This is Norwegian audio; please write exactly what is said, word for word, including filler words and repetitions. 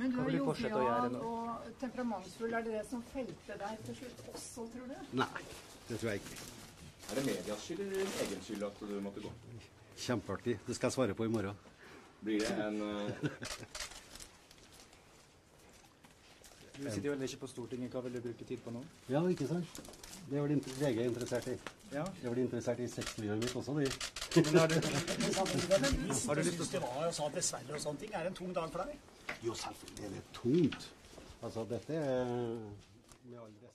Men du er jovial og temperamentsfull. Er det det som felte deg til slutt også, tror du? Nei, det tror jeg ikke. Er det medias skyld eller din egen skyld at du måtte gå? Kjempeartig. Det skal jeg svare på i morgen. Blir det en... Uh... Du sitter jo vel ikke på Stortinget. Hva vil du bruke tid på nå? Ja, ikke sant? Det er vel V G interessert i. Ja. Det er vel interessert i sexlivet mitt også, det. Men har du... Har du lyst til å være og sa dessverre og sånne ting? Er det en tung dag for deg? Jo, selvfølgelig er det tungt. Altså, dette er med all rett.